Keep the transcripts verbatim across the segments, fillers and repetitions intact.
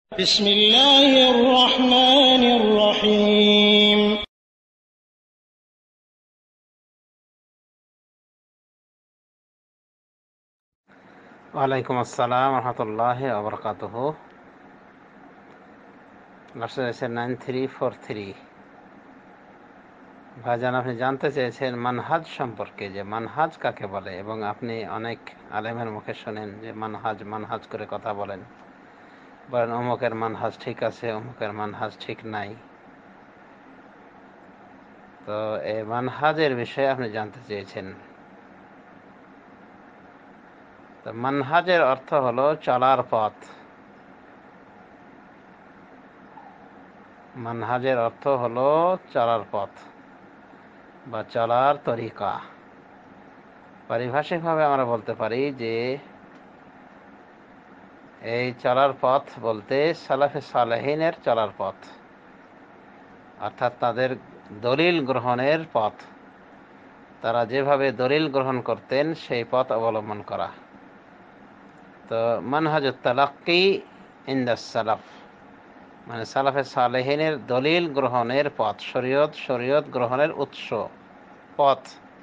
بسم الله الرحمن الرحيم ওয়ালাইকুম আসসালাম রহমতুল্লাহ ওবরকাতুহ। Nine three four three. ভাইজান, আপনি জানতে চেয়েছেন মানহাজ সম্পর্কে, যে মানহাজ কাকে বলে, এবং আপনি অনেক আলেমের মুখে শোনেন যে মানহাজ মানহাজ করে কথা বলেন, বলেন অমুকের মানহাজ ঠিক আছে, অমুকের মানহাজ ঠিক নাই। তো এই মানহাজের বিষয়ে আপনি জানতে চেয়েছেন। তো মানহাজের অর্থ হলো চলার পথ। মানহাজের অর্থ হলো চলার পথ বা চলার তরিকা। পারিভাষিকভাবে আমরা বলতে পারি যে এই চলার পথ বলতে সালাফে সালেহিনের চলার পথ, অর্থাৎ তাদের দলিল গ্রহণের পথ। তারা যেভাবে দলিল গ্রহণ করতেন সেই পথ অবলম্বন করা। তো মানহাজুত তালাক্কি ইনদাস সালাফ মানে সালাফে সালেহিনের দলিল গ্রহণের পথ, শরীয়ত শরীয়ত গ্রহণের উৎস পথ।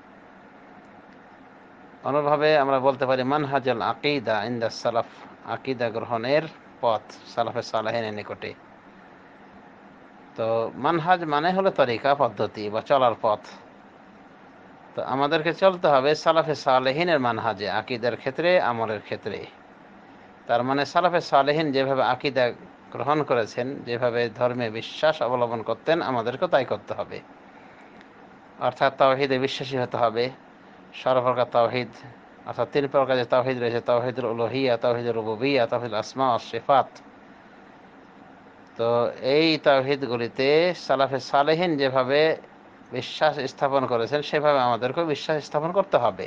অনুভাবে আমরা বলতে পারি মানহাজুল আকিদা ইনদাস সালাফ, আকিদা গ্রহণের পথ সালাফে সালেহিনের নিকটে। তো মানহাজ মানে হলো তরিকা, পদ্ধতি বা চলার পথ। তো আমাদেরকে চলতে হবে সালাফে সালেহিনের মানহাজে, আকিদার ক্ষেত্রে, আমলের ক্ষেত্রে। তার মানে সালাফে সালেহিন যেভাবে আকিদা গ্রহণ করেছেন, যেভাবে ধর্মে বিশ্বাস অবলম্বন করতেন, আমাদেরকেও তাই করতে হবে। অর্থাৎ তাওহীদে বিশ্বাসী হতে হবে, সর্বপ্রকার তাওহীদ, অর্থাৎ তিন প্রকার যে তাওহীদ রয়েছে, তাওহীদুল উলুহিয়া, তাওহীদুল রুবুবিয়্যা, তাওহীদুল আসমা ওয়াস সিফাত। তো এই তাওহীদগুলিতে সালাফে সালেহিন যেভাবে বিশ্বাস স্থাপন করেছেন সেভাবে আমাদেরকেও বিশ্বাস স্থাপন করতে হবে।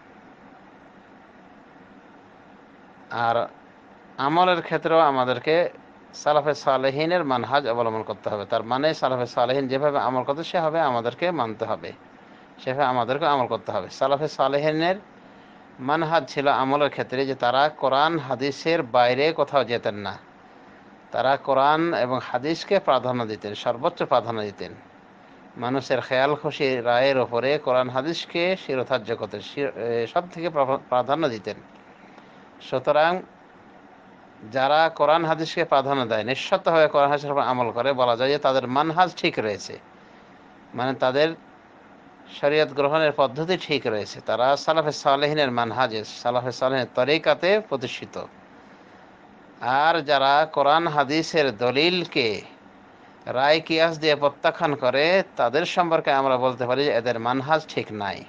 আর আমলের ক্ষেত্রেও আমাদেরকে সালাফে সালেহিনের মানহাজ অবলম্বন করতে হবে। তার মানে সালাফে সালেহিন যেভাবে আমল করতে সেভাবে আমাদেরকে মানতে হবে, সেভাবে আমাদেরকে আমল করতে হবে। সালাফে সালেহিনের মানহাজ ছিল আমলের ক্ষেত্রে যে তারা কোরআন হাদিসের বাইরে কোথাও যেতেন না। তারা কোরআন এবং হাদিসকে প্রাধান্য দিতেন, সর্বোচ্চ প্রাধান্য দিতেন। মানুষের খেয়াল খুশি রায়ের ওপরে কোরআন হাদিসকে শিরোধার্য করতেন, সব থেকে প্রাধান্য দিতেন। সুতরাং যারা কোরআন হাদিসকে প্রাধান্য দেয়, নিঃশর্তভাবে কোরআন হাদিসের উপর আমল করে, বলা যায় যে তাদের মানহাজ ঠিক রয়েছে, মানে তাদের শরীয়ত গ্রহণের পদ্ধতি ঠিক রয়েছে। তারা সালাফে সালেহিনের মানহাজে, সালাফে সালেহিনের তরিকাতে প্রতিষ্ঠিত। আর যারা কোরআন হাদিসের দলিলকে রায় কিয়াস দিয়ে প্রত্যাখ্যান করে, তাদের সম্পর্কে আমরা বলতে পারি যে এদের মানহাজ ঠিক নাই।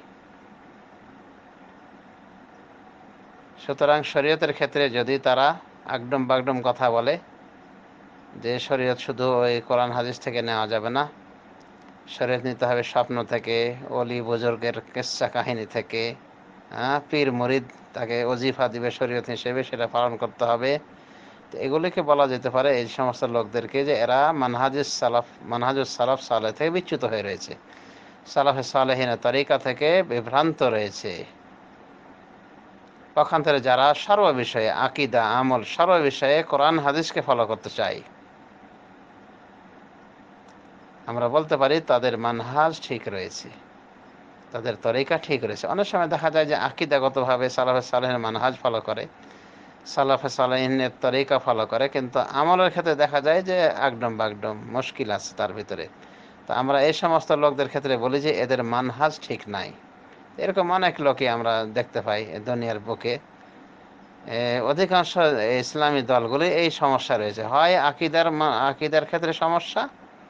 সুতরাং শরীয়তের ক্ষেত্রে যদি তারা আগডম বাগডম কথা বলে যে শরীয়ত শুধু ওই কোরআন হাদিস থেকে নেওয়া যাবে না, শরীয়ত নিতে হবে স্বপ্ন থেকে, অলি বুজুর্গের কিস্সা কাহিনী থেকে, হ্যাঁ, পীর মুরিদ তাকে ওজিফা দিবে শরীয়ত হিসেবে, সেটা পালন করতে হবে। তো এগুলিকে বলা যেতে পারে এই সমস্ত লোকদেরকে যে এরা মানহাজুস সালাফ মানহাজুস সালাফ সালেহ থেকে বিচ্যুত হয়ে রয়েছে, সালাফে সালেহিনের তরিকা থেকে বিভ্রান্ত রয়েছে। পক্ষান্তরে যারা সর্ব বিষয়ে, আকিদা, আমল, সর্ব বিষয়ে কোরআন হাদিসকে ফলো করতে চাই, আমরা বলতে পারি তাদের মানহাজ ঠিক রয়েছে, তাদের তরিকা ঠিক রয়েছে। অনেক সময় দেখা যায় যে আকিদাগতভাবে সালাফে সালেহিনের মানহাজ ফলো করে, সালাফে সালেহিনের তরিকা ফলো করে, কিন্তু আমলের ক্ষেত্রে দেখা যায় যে একদম বাগডম মুশকিল আছে তার ভিতরে। তো আমরা এই সমস্ত লোকদের ক্ষেত্রে বলি যে এদের মানহাজ ঠিক নাই। এরকম অনেক লোকই আমরা দেখতে পাই দুনিয়ার বুকে। অধিকাংশ ইসলামী দলগুলি এই সমস্যা রয়েছে, হয় আকিদার আকিদার ক্ষেত্রে সমস্যা,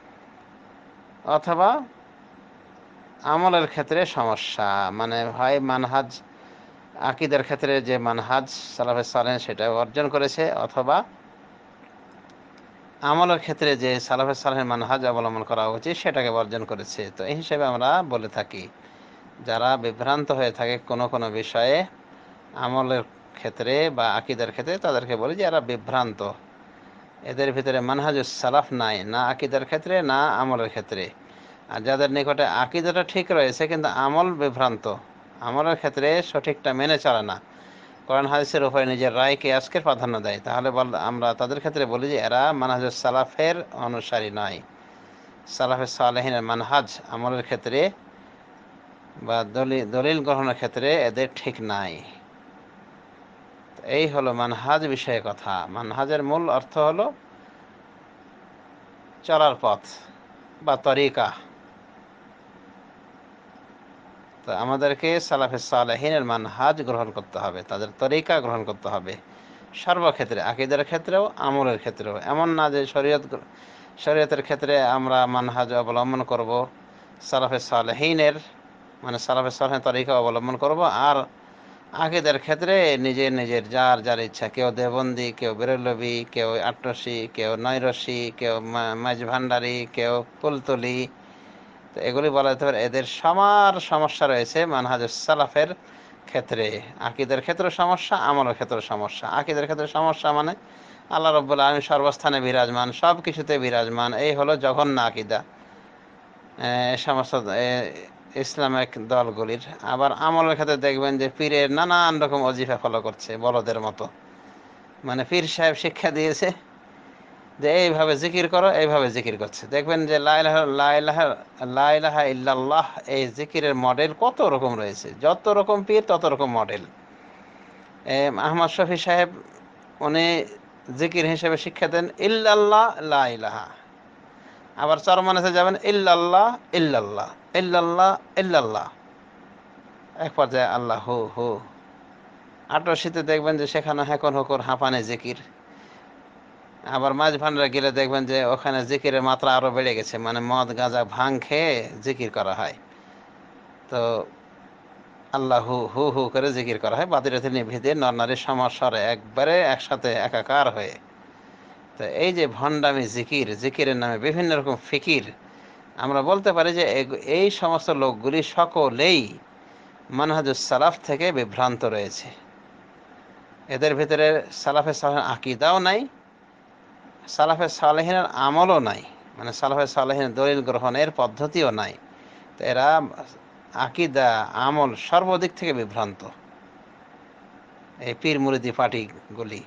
অথবা আমলের ক্ষেত্রে সমস্যা। মানে হয় মানহাজ, আকিদার ক্ষেত্রে যে মানহাজ সালাফে সালেহ সেটা অর্জন করেছে, অথবা আমলের ক্ষেত্রে যে সালাফে সালেহের মানহাজ অবলম্বন করা উচিত সেটাকে বর্জন করেছে। তো এই হিসেবে আমরা বলে থাকি যারা বিভ্রান্ত হয়ে থাকে কোনো কোনো বিষয়ে আমলের ক্ষেত্রে বা আকিদার ক্ষেত্রে, তাদেরকে বলি যে এরা বিভ্রান্ত, এদের ভিতরে মানহাজুস সালাফ নাই, না আকিদার ক্ষেত্রে না আমলের ক্ষেত্রে। আর যাদের নিকটে আকিদাটা ঠিক রয়েছে কিন্তু আমল বিভ্রান্ত, আমলের ক্ষেত্রে সঠিকটা মেনে চলে না, কোরআন হাদিসের উপরে নিজের রায় কিয়াসকে প্রাধান্য দেয়, তাহলে বল আমরা তাদের ক্ষেত্রে বলি যে এরা মানহাজুস সালাফের অনুসারী নয়। সালাফের সালেহিনের মানহাজ আমলের ক্ষেত্রে বা দলিল দলিল গ্রহণের ক্ষেত্রে এদের ঠিক নাই। এই হলো মানহাজ বিষয়ে কথা। মানহাজের মূল অর্থ হলো চলার পথ বা তরিকা। তো আমাদেরকে সালাফে সালেহিনের মানহাজ গ্রহণ করতে হবে, তাদের তরিকা গ্রহণ করতে হবে সর্বক্ষেত্রে, আকীদার ক্ষেত্রেও আমলের ক্ষেত্রেও। এমন না যে শরীয়ত শরীয়তের ক্ষেত্রে আমরা মানহাজ অবলম্বন করব সালাফে সালেহিনের, মানে সালাফে সালেহিনের তরিকা অবলম্বন করব, আর আকীদার ক্ষেত্রে নিজের নিজের যার যার ইচ্ছা, কেউ দেবন্দি, কেউ বেরলভী, কেউ আটরশি, কেউ নয়রশি, কেউ মাঝ ভান্ডারী, কেউ কুলতলি। তো এগুলি বলা যেতে পারে এদের সবার সমস্যা রয়েছে মানহাজুস সালাফের ক্ষেত্রে। আকীদার ক্ষেত্রে সমস্যা, আমলের ক্ষেত্রে সমস্যা। আকীদার ক্ষেত্রে সমস্যা মানে আল্লাহ রাব্বুল আলামিন সর্বস্থানে বিরাজমান, সব কিছুতে বিরাজমান, এই হলো জঘন্য আকীদা এ সমস্ত ইসলামিক দলগুলির। আবার আমলের ক্ষেত্রে দেখবেন যে পীরের নানান রকম ওজিফা ফলো করছে বলদের মতো, মানে পীর সাহেব শিক্ষা দিয়েছে যে এইভাবে জিকির করো, এইভাবে জিকির করছে। দেখবেন যে লা ইলাহা লা ইলাহা লা ইলাহা ইল্লাল্লাহ এই জিকিরের মডেল কত রকম রয়েছে, যত রকম পীর তত রকম মডেল। আহমদ শফি সাহেব উনি জিকির হিসেবে শিক্ষা দেন ইল্লাল্লাহ লা ইলাহা। আবার চরমানেতে যাবেন ইল্লাল্লাহ ইল্লাল্লাহ ইল্লাল্লাহ ইল্লাল্লাহ, এক পর্যায়ে আল্লাহ হু হু। আটরশিতে দেখবেন যে সেখানে হেকন হকর হাঁপানে জিকির। আবার মাঝ ভান্ডারে গেলে দেখবেন যে ওখানে জিকিরের মাত্রা আরো বেড়ে গেছে, মানে মদ গাঁজা ভাং খেয়ে জিকির করা হয়। তো আল্লাহ হু হু হু করে জিকির করা হয়, বাদিরাতে নিভিদে নরনারীর সমস্যারে একবারে একসাথে একাকার হয়ে। তো এই যে ভণ্ডামি জিকির, জিকিরের নামে বিভিন্ন রকম ফিকির, আমরা বলতে পারি যে এই সমস্ত লোকগুলি সকলেই মানহাজুস সালাফ থেকে বিভ্রান্ত রয়েছে। এদের ভিতরে সালাফে সালেহিন আকীদাও নাই, সালাফে সালেহিনের আমলও নাই, মানে সালাফে সালেহিনের দলিল গ্রহণের পদ্ধতিও নাই। তো এরা আকীদা আমল সর্বদিক থেকে বিভ্রান্ত, এই পীর মুরিদি পার্টিগুলি।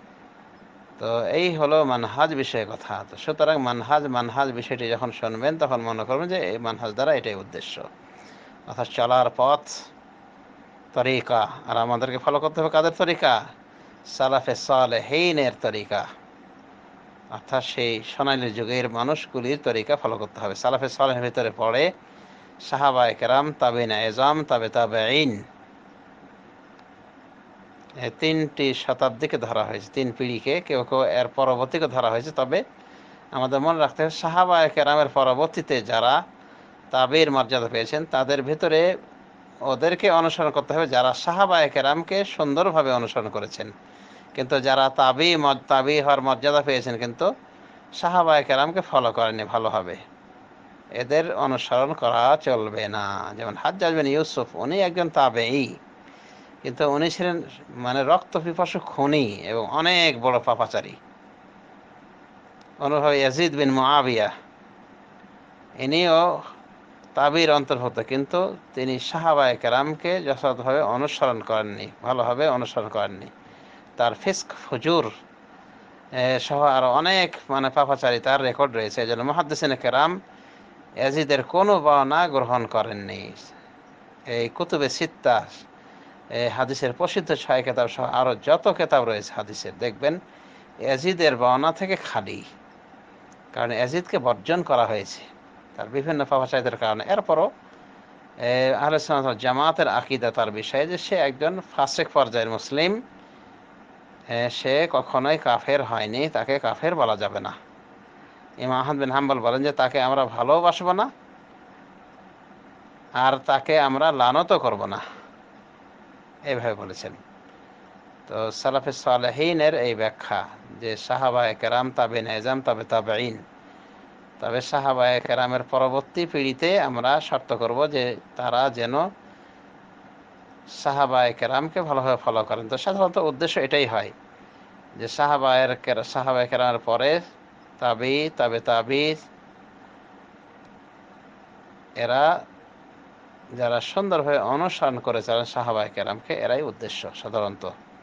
তো এই হলো মানহাজ বিষয়ে কথা। তো সুতরাং মানহাজ মানহাজ বিষয়টি যখন শুনবেন তখন মনে করবেন যে এই মানহাজ দ্বারা এটাই উদ্দেশ্য, অর্থাৎ চলার পথ, তরিকা। আর আমাদেরকে ফলো করতে হবে কাদের তরিকা? সালাফে সালেহিনের তরিকা, অর্থাৎ সেই সোনালী যুগের মানুষগুলির তরিকা ফলো করতে হবে। সালাফে সালেহের ভিতরে পড়ে সাহাবায়ে কেরাম, তাবেঈন এজাম, তাবে তাবেঈন, তিনটি শতাব্দীকে ধরা হয়েছে, তিন পিঢ়িকে, কেউ কেউ এর পরবর্তীকে ধরা হয়েছে। তবে আমাদের মনে রাখতে হবে সাহাবায়ে কেরামের পরবর্তীতে যারা তাবেঈর মর্যাদা পেয়েছেন তাদের ভিতরে ওদেরকে অনুসরণ করতে হবে যারা সাহাবায়ে কেরামকে সুন্দরভাবে অনুসরণ করেছেন। কিন্তু যারা তাবি তাবি হওয়ার মর্যাদা পেয়েছেন কিন্তু সাহাবায়ে কেরামকে ফলো করেনি ভালোভাবে, এদের অনুসরণ করা চলবে না। যেমন হাজ্জাজ বিন ইউসুফ, উনি একজন তাবেঈ, কিন্তু উনি ছিলেন মানে রক্ত পিপাসু খুনি এবং অনেক বড় পাপাচারী। অনুভাবে ইয়াজিদ বিন মুআবিয়া, ইনিও তাবির অন্তর্ভুক্ত, কিন্তু তিনি সাহাবায়ে কেরামকে যথাযথভাবে অনুসরণ করেননি, ভালোভাবে অনুসরণ করেননি। তার ফিস্ক ফুজুর সহ আরো অনেক মানে পাপাচারী তার রেকর্ড রয়েছে। এই জন্য মুহাদ্দিসিনে কেরাম ইয়াজিদের কোনো বর্ণনা গ্রহণ করেননি। এই কুতুবে সিত্তা, হাদিসের প্রসিদ্ধ ছয় কেতাব সহ আরো যত কেতাব রয়েছে হাদিসের, দেখবেন ইয়াজিদের বর্ণনা থেকে খালি, কারণ ইয়াজিদকে বর্জন করা হয়েছে তার বিভিন্ন পাপাচারীদের কারণে। এরপরও আহলে সুন্নাত ওয়াল জামাতের আকীদা তার বিষয়ে যে সে একজন ফাসিক পর্যায়ের মুসলিম, সে কখনোই কাফের হয়নি, তাকে কাফের বলা যাবে না। ইমাম আহমদ বিন হাম্বল বলেন যে তাকে আমরা ভালোবাসবো না আর তাকে আমরা লানতও করব না, এইভাবে বলেছেন। তো সালাফে সালেহিনের এই ব্যাখ্যা যে সাহাবায়ে কেরাম, তাবেঈন এজাম, তবে তাবেঈন, তবে সাহাবায়ে কেরামের পরবর্তী পিঢ়িতে আমরা শর্ত করব যে তারা যেন সাহাবায়ে কেরামকে ভালোভাবে ফলো করেন। তো সাধারণত উদ্দেশ্য এটাই হয় যে সাহাবায়ের সাহাবায়ে কেরামের পরে তাবি, তবে তাবি, এরা যারা সুন্দরভাবে অনুসরণ করেছে সাহাবায়ে কেরামকে, এরাই উদ্দেশ্য সাধারণত।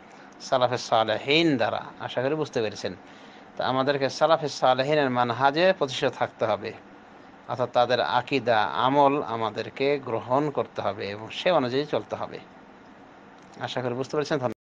সালাফে সালেহীন দ্বারা। আশা করি বুঝতে পেরেছেন। তো আমাদেরকে সালাফে সালেহীনের মানহাজে প্রতিষ্ঠিত থাকতে হবে, অর্থাৎ তাদের আকীদা আমল আমাদেরকে গ্রহণ করতে হবে এবং সে অনুযায়ী চলতে হবে। আশা করি বুঝতে পেরেছেন।